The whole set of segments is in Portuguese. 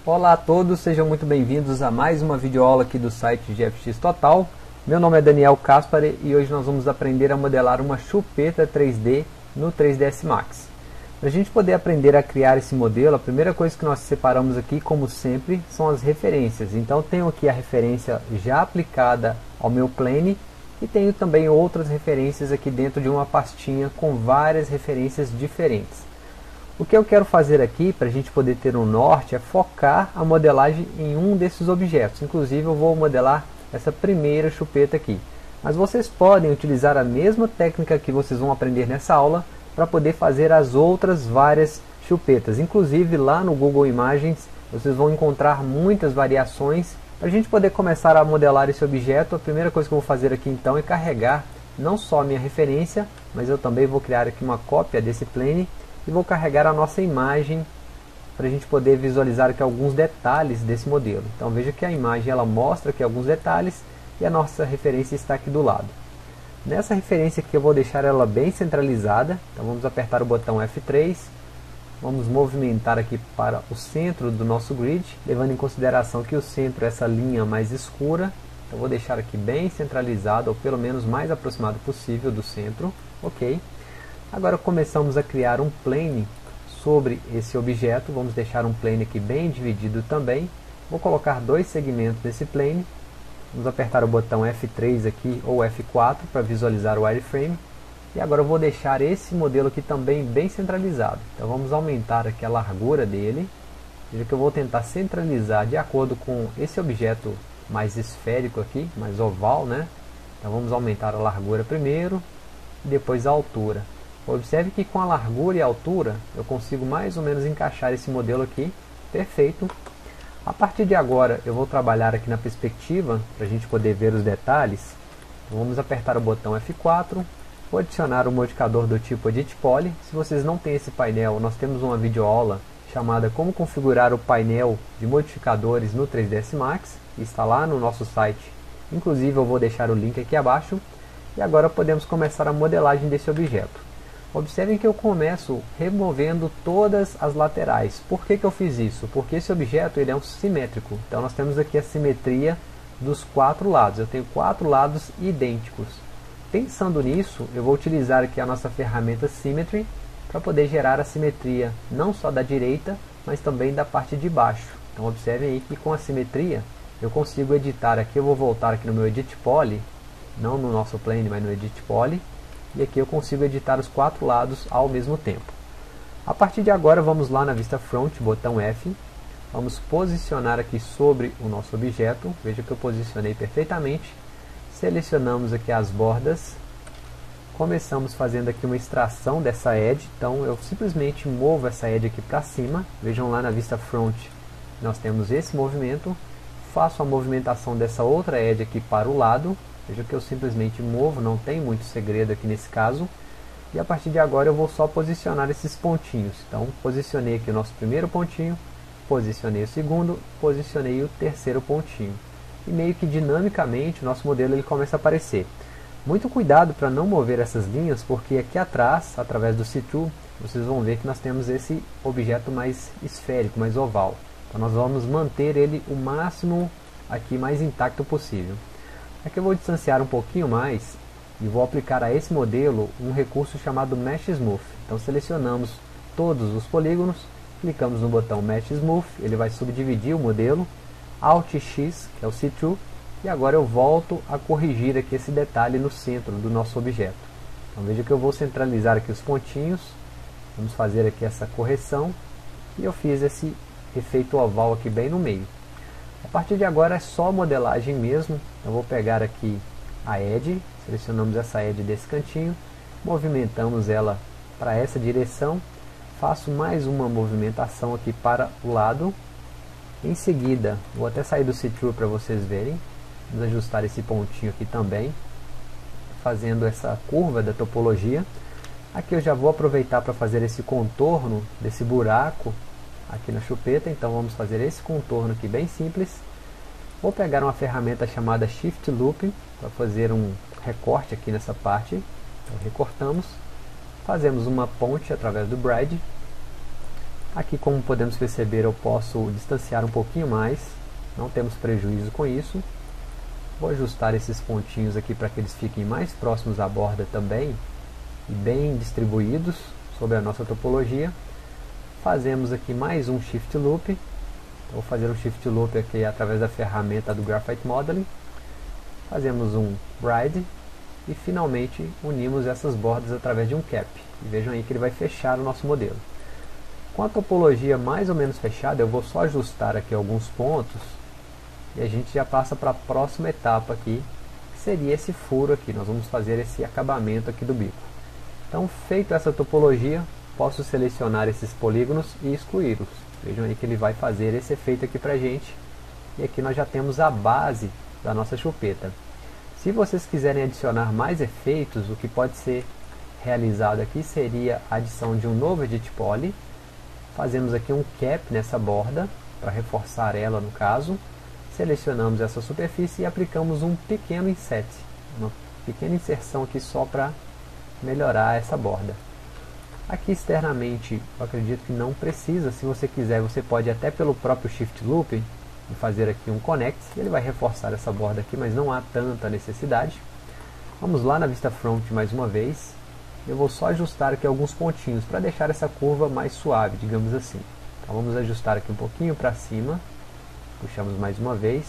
Olá a todos, sejam muito bem-vindos a mais uma videoaula aqui do site GFX Total. Meu nome é Daniel Caspary e hoje nós vamos aprender a modelar uma chupeta 3D no 3ds Max. Para a gente poder aprender a criar esse modelo, a primeira coisa que nós separamos aqui, como sempre, são as referências. Então tenho aqui a referência já aplicada ao meu plane e tenho também outras referências aqui dentro de uma pastinha com várias referências diferentes. O que eu quero fazer aqui, para a gente poder ter um norte, é focar a modelagem em um desses objetos. Inclusive eu vou modelar essa primeira chupeta aqui. Mas vocês podem utilizar a mesma técnica que vocês vão aprender nessa aula para poder fazer as outras várias chupetas. Inclusive lá no Google Imagens vocês vão encontrar muitas variações. Para a gente poder começar a modelar esse objeto, a primeira coisa que eu vou fazer aqui então é carregar não só a minha referência, mas eu também vou criar aqui uma cópia desse plane e vou carregar a nossa imagem para a gente poder visualizar aqui alguns detalhes desse modelo. Então veja que a imagem ela mostra aqui alguns detalhes e a nossa referência está aqui do lado. Nessa referência aqui eu vou deixar ela bem centralizada, então vamos apertar o botão F3, vamos movimentar aqui para o centro do nosso grid, levando em consideração que o centro é essa linha mais escura, então vou deixar aqui bem centralizado, ou pelo menos mais aproximado possível do centro, ok. Agora começamos a criar um plane sobre esse objeto, vamos deixar um plane aqui bem dividido também, vou colocar dois segmentos nesse plane, vamos apertar o botão F3 aqui ou F4 para visualizar o wireframe, e agora eu vou deixar esse modelo aqui também bem centralizado, então vamos aumentar aqui a largura dele, veja que eu vou tentar centralizar de acordo com esse objeto mais esférico aqui, mais oval, né? Então vamos aumentar a largura primeiro, e depois a altura. Observe que com a largura e a altura eu consigo mais ou menos encaixar esse modelo aqui, perfeito. A partir de agora eu vou trabalhar aqui na perspectiva para a gente poder ver os detalhes. Então, vamos apertar o botão F4, vou adicionar um modificador do tipo Edit Poly. Se vocês não têm esse painel, nós temos uma videoaula chamada Como configurar o painel de modificadores no 3ds Max, que está lá no nosso site, inclusive eu vou deixar o link aqui abaixo. E agora podemos começar a modelagem desse objeto. Observem que eu começo removendo todas as laterais. Por que eu fiz isso? Porque esse objeto ele é um simétrico. Então nós temos aqui a simetria dos quatro lados. Eu tenho quatro lados idênticos. Pensando nisso, eu vou utilizar aqui a nossa ferramenta Symmetry para poder gerar a simetria não só da direita, mas também da parte de baixo. Então observem aí que com a simetria eu consigo editar aqui. Eu vou voltar aqui no meu Edit Poly, não no nosso plane, mas no Edit Poly. E aqui eu consigo editar os quatro lados ao mesmo tempo. A partir de agora vamos lá na vista front, botão F. Vamos posicionar aqui sobre o nosso objeto. Veja que eu posicionei perfeitamente. Selecionamos aqui as bordas. Começamos fazendo aqui uma extração dessa edge. Então eu simplesmente movo essa edge aqui para cima. Vejam lá na vista front, nós temos esse movimento. Faço a movimentação dessa outra edge aqui para o lado. Veja que eu simplesmente movo, não tem muito segredo aqui nesse caso. E a partir de agora eu vou só posicionar esses pontinhos. Então posicionei aqui o nosso primeiro pontinho, posicionei o segundo, posicionei o terceiro pontinho. E meio que dinamicamente o nosso modelo ele começa a aparecer. Muito cuidado para não mover essas linhas, porque aqui atrás, através do See-Through, vocês vão ver que nós temos esse objeto mais esférico, mais oval. Então nós vamos manter ele o máximo aqui mais intacto possível. Aqui eu vou distanciar um pouquinho mais e vou aplicar a esse modelo um recurso chamado Mesh Smooth. Então selecionamos todos os polígonos, clicamos no botão Mesh Smooth, ele vai subdividir o modelo, Alt X, que é o See-Through, e agora eu volto a corrigir aqui esse detalhe no centro do nosso objeto. Então veja que eu vou centralizar aqui os pontinhos, vamos fazer aqui essa correção, e eu fiz esse efeito oval aqui bem no meio. A partir de agora é só modelagem mesmo. Eu vou pegar aqui a edge, selecionamos essa edge desse cantinho, movimentamos ela para essa direção, faço mais uma movimentação aqui para o lado. Em seguida, vou até sair do See-Through para vocês verem, vamos ajustar esse pontinho aqui também, fazendo essa curva da topologia. Aqui eu já vou aproveitar para fazer esse contorno desse buraco aqui na chupeta, então vamos fazer esse contorno aqui bem simples. Vou pegar uma ferramenta chamada Shift Loop para fazer um recorte aqui nessa parte. Então recortamos, fazemos uma ponte através do Bride, Aqui, como podemos perceber, eu posso distanciar um pouquinho mais, não temos prejuízo com isso. Vou ajustar esses pontinhos aqui para que eles fiquem mais próximos à borda também e bem distribuídos sobre a nossa topologia. Fazemos aqui mais um Shift Loop. Vou fazer um Shift Loop aqui através da ferramenta do Graphite Modeling. Fazemos um Ride e finalmente unimos essas bordas através de um Cap. E vejam aí que ele vai fechar o nosso modelo. Com a topologia mais ou menos fechada, eu vou só ajustar aqui alguns pontos e a gente já passa para a próxima etapa aqui, que seria esse furo aqui. Nós vamos fazer esse acabamento aqui do bico. Então, feito essa topologia, posso selecionar esses polígonos e excluí-los. Vejam aí que ele vai fazer esse efeito aqui para a gente. E aqui nós já temos a base da nossa chupeta. Se vocês quiserem adicionar mais efeitos, o que pode ser realizado aqui seria a adição de um novo Edit Poly. Fazemos aqui um Cap nessa borda, para reforçar ela no caso. Selecionamos essa superfície e aplicamos um pequeno inset, uma pequena inserção aqui só para melhorar essa borda. Aqui externamente eu acredito que não precisa. Se você quiser, você pode até pelo próprio Shift Loop fazer aqui um Connect, ele vai reforçar essa borda aqui, mas não há tanta necessidade. Vamos lá na vista front mais uma vez. Eu vou só ajustar aqui alguns pontinhos para deixar essa curva mais suave, digamos assim. Então vamos ajustar aqui um pouquinho para cima. Puxamos mais uma vez.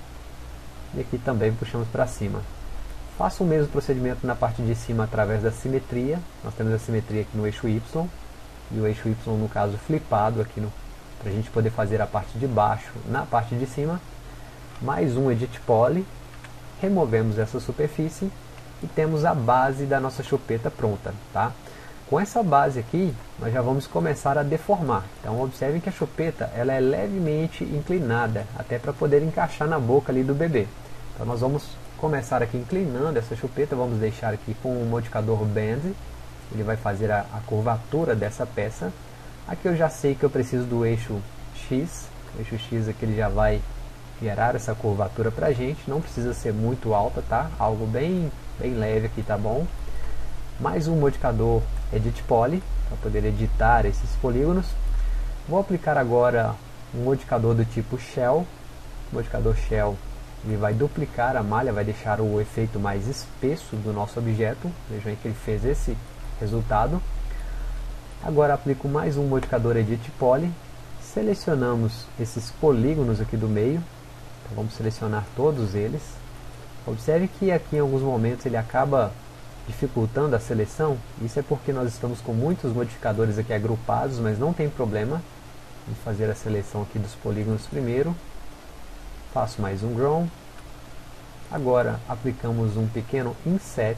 E aqui também puxamos para cima. Faça o mesmo procedimento na parte de cima através da simetria. Nós temos a simetria aqui no eixo Y. E o eixo Y, no caso, flipado aqui para a gente poder fazer a parte de baixo na parte de cima. Mais um Edit Poly. Removemos essa superfície. E temos a base da nossa chupeta pronta. Tá? Com essa base aqui, nós já vamos começar a deformar. Então observem que a chupeta ela é levemente inclinada, até para poder encaixar na boca ali do bebê. Então nós vamos começar aqui inclinando essa chupeta, vamos deixar aqui com o modificador Bend, ele vai fazer a curvatura dessa peça. Aqui eu já sei que eu preciso do eixo X, o eixo X aqui ele já vai gerar essa curvatura para a gente, não precisa ser muito alta, tá? Algo bem leve aqui, tá bom? Mais um modificador Edit Poly, para poder editar esses polígonos. Vou aplicar agora um modificador do tipo Shell. O modificador Shell ele vai duplicar a malha, vai deixar o efeito mais espesso do nosso objeto. Vejam aí que ele fez esse resultado. Agora aplico mais um modificador Edit Poly. Selecionamos esses polígonos aqui do meio. Então vamos selecionar todos eles. Observe que aqui em alguns momentos ele acaba dificultando a seleção. Isso é porque nós estamos com muitos modificadores aqui agrupados, mas não tem problema. Vamos fazer a seleção aqui dos polígonos primeiro. Faço mais um Grown. Agora aplicamos um pequeno Inset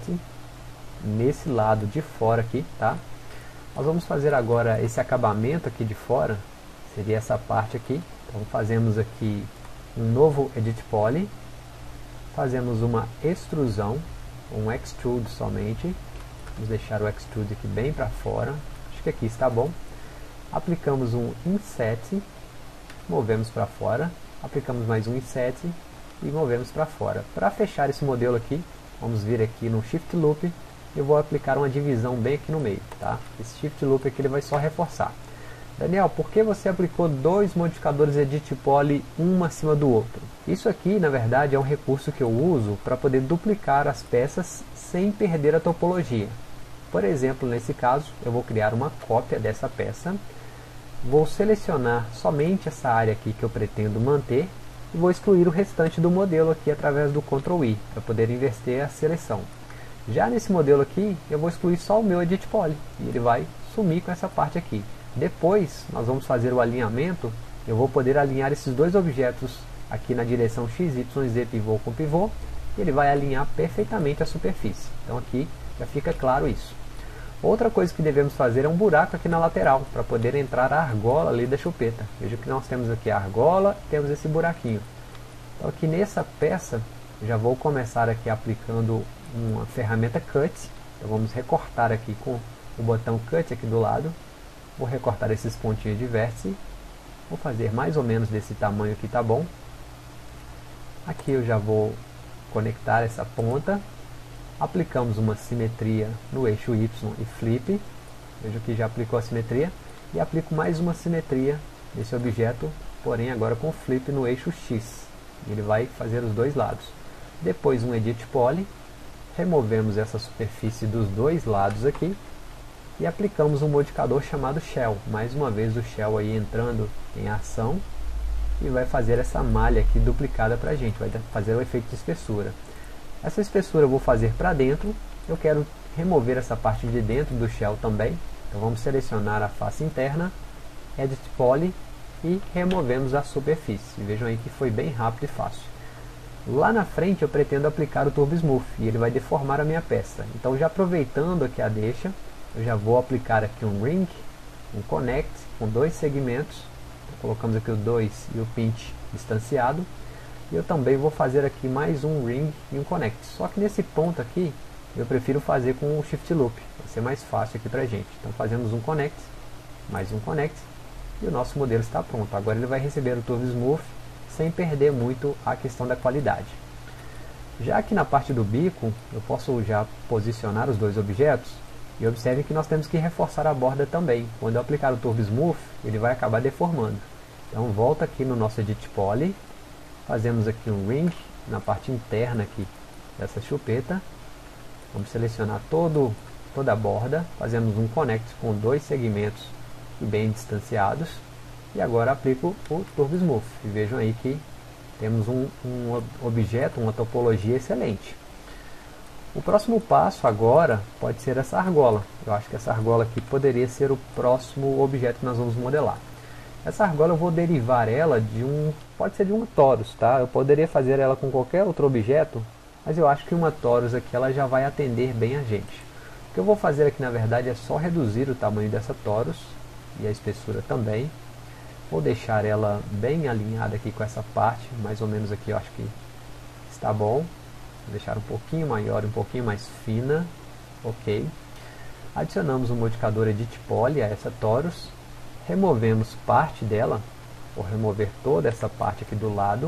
nesse lado de fora aqui, tá? Nós vamos fazer agora esse acabamento aqui de fora, seria essa parte aqui. Então fazemos aqui um novo Edit Poly. Fazemos uma extrusão, um extrude somente. Vamos deixar o extrude aqui bem para fora. Acho que aqui está bom. Aplicamos um Inset, movemos para fora. Aplicamos mais um Inset e movemos para fora. Para fechar esse modelo aqui, vamos vir aqui no Shift Loop. Eu vou aplicar uma divisão bem aqui no meio, tá? Esse Shift Loop aqui ele vai só reforçar. Daniel, por que você aplicou dois modificadores Edit Poly um acima do outro? Isso aqui, na verdade, é um recurso que eu uso para poder duplicar as peças sem perder a topologia. Por exemplo, nesse caso, eu vou criar uma cópia dessa peça. Vou selecionar somente essa área aqui que eu pretendo manter e vou excluir o restante do modelo aqui através do Ctrl I, para poder inverter a seleção. Já nesse modelo aqui, eu vou excluir só o meu Edit Poly e ele vai sumir com essa parte aqui. Depois, nós vamos fazer o alinhamento. Eu vou poder alinhar esses dois objetos aqui na direção X, Y, Z, pivô com pivô. E ele vai alinhar perfeitamente a superfície. Então aqui já fica claro isso. Outra coisa que devemos fazer é um buraco aqui na lateral, para poder entrar a argola ali da chupeta. Veja que nós temos aqui a argola e temos esse buraquinho. Então aqui nessa peça, já vou começar aqui aplicando uma ferramenta Cut. Então vamos recortar aqui com o botão Cut aqui do lado. Vou recortar esses pontinhos de vértice. Vou fazer mais ou menos desse tamanho aqui, tá bom? Aqui eu já vou conectar essa ponta. Aplicamos uma simetria no eixo Y e flip. Veja que já aplicou a simetria. e aplico mais uma simetria nesse objeto, porém agora com flip no eixo X. Ele vai fazer os dois lados. Depois um Edit Poly, removemos essa superfície dos dois lados aqui e aplicamos um modificador chamado Shell. Mais uma vez o Shell aí entrando em ação e vai fazer essa malha aqui duplicada para a gente, vai fazer o efeito de espessura. Essa espessura eu vou fazer para dentro, eu quero remover essa parte de dentro do Shell também, então vamos selecionar a face interna, Edit Poly e removemos a superfície. Vejam aí que foi bem rápido e fácil. Lá na frente eu pretendo aplicar o Turbo Smooth e ele vai deformar a minha peça. Então já aproveitando aqui a deixa, eu já vou aplicar aqui um Ring, um Connect com dois segmentos. Então, colocamos aqui o 2 e o Pinch distanciado. E eu também vou fazer aqui mais um Ring e um Connect. Só que nesse ponto aqui eu prefiro fazer com o Shift Loop, vai ser mais fácil aqui pra gente. Então fazemos um Connect, mais um Connect e o nosso modelo está pronto. Agora ele vai receber o Turbo Smooth sem perder muito a questão da qualidade. Já aqui na parte do bico, eu posso já posicionar os dois objetos e observe que nós temos que reforçar a borda também. Quando eu aplicar o Turbo Smooth, ele vai acabar deformando. Então volta aqui no nosso Edit Poly, fazemos aqui um Ring na parte interna aqui dessa chupeta. Vamos selecionar toda a borda, fazemos um Connect com dois segmentos bem distanciados. E agora aplico o Turbo Smooth. E vejam aí que temos um objeto, uma topologia excelente. O próximo passo agora pode ser essa argola. Eu acho que essa argola aqui poderia ser o próximo objeto que nós vamos modelar. Essa argola eu vou derivar ela pode ser de uma torus, tá? Eu poderia fazer ela com qualquer outro objeto, mas eu acho que uma torus aqui ela já vai atender bem a gente. O que eu vou fazer aqui na verdade é só reduzir o tamanho dessa torus e a espessura também. Vou deixar ela bem alinhada aqui com essa parte, mais ou menos aqui eu acho que está bom. Vou deixar um pouquinho maior e um pouquinho mais fina, ok. Adicionamos um modificador Edit Poly a essa torus, removemos parte dela, vou remover toda essa parte aqui do lado.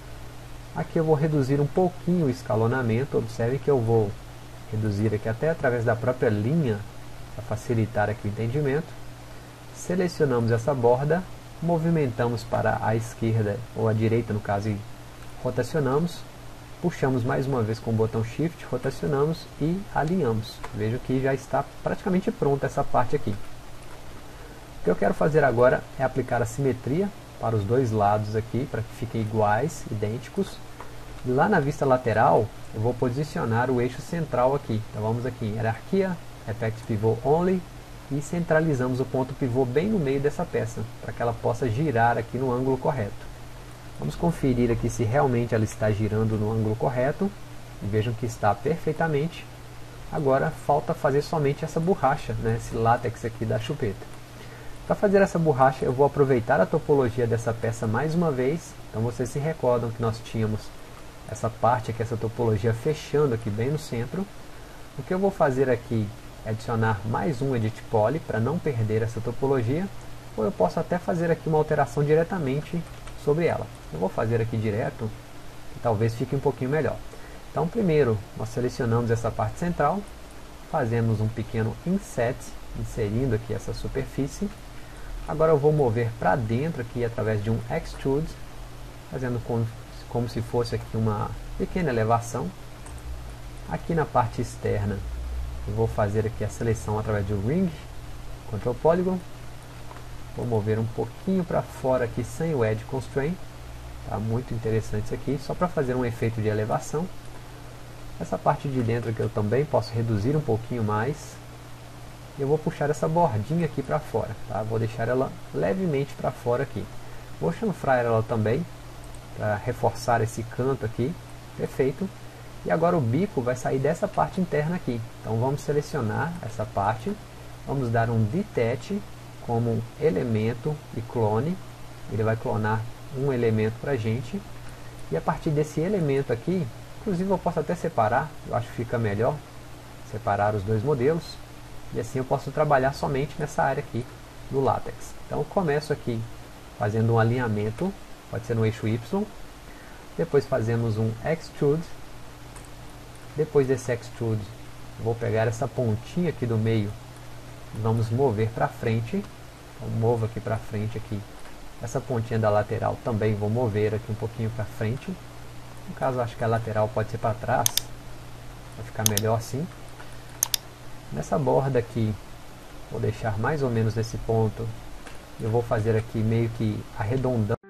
Aqui eu vou reduzir um pouquinho o escalonamento, observe que eu vou reduzir aqui até através da própria linha, para facilitar aqui o entendimento. Selecionamos essa borda, movimentamos para a esquerda ou a direita no caso e rotacionamos, puxamos mais uma vez com o botão Shift, rotacionamos e alinhamos. Vejo que já está praticamente pronta essa parte aqui. O que eu quero fazer agora é aplicar a simetria para os dois lados aqui, para que fiquem iguais, idênticos. E lá na vista lateral eu vou posicionar o eixo central aqui. Então vamos aqui em Hierarquia, Effect Pivot Only, e centralizamos o ponto pivô bem no meio dessa peça, para que ela possa girar aqui no ângulo correto. Vamos conferir aqui se realmente ela está girando no ângulo correto, e vejam que está perfeitamente. Agora falta fazer somente essa borracha, né, esse látex aqui da chupeta. Para fazer essa borracha eu vou aproveitar a topologia dessa peça mais uma vez. Então vocês se recordam que nós tínhamos essa parte aqui, essa topologia fechando aqui bem no centro. O que eu vou fazer aqui adicionar mais um Edit Poly para não perder essa topologia, ou eu posso até fazer aqui uma alteração diretamente sobre ela. Eu vou fazer aqui direto, que talvez fique um pouquinho melhor. Então primeiro nós selecionamos essa parte central, fazemos um pequeno Inset, inserindo aqui essa superfície. Agora eu vou mover para dentro aqui através de um Extrude, fazendo como se fosse aqui uma pequena elevação. Aqui na parte externa eu vou fazer aqui a seleção através de Ring, Control Polygon. Vou mover um pouquinho para fora aqui sem o Edge Constraint. Tá muito interessante isso aqui, só para fazer um efeito de elevação. Essa parte de dentro aqui eu também posso reduzir um pouquinho mais. Eu vou puxar essa bordinha aqui para fora, tá? Vou deixar ela levemente para fora aqui. Vou chanfrar ela também, para reforçar esse canto aqui. Perfeito. E agora o bico vai sair dessa parte interna aqui. Então vamos selecionar essa parte, vamos dar um Detach como elemento e clone. Ele vai clonar um elemento para a gente. E a partir desse elemento aqui, inclusive eu posso até separar, eu acho que fica melhor separar os dois modelos. E assim eu posso trabalhar somente nessa área aqui do látex. Então eu começo aqui fazendo um alinhamento, pode ser no eixo Y. Depois fazemos um Extrude. Depois desse Extrude, vou pegar essa pontinha aqui do meio, vamos mover para frente. Então movo aqui para frente aqui. Essa pontinha da lateral também vou mover aqui um pouquinho para frente. No caso, acho que a lateral pode ser para trás, vai ficar melhor assim. Nessa borda aqui, vou deixar mais ou menos nesse ponto. Eu vou fazer aqui meio que arredondando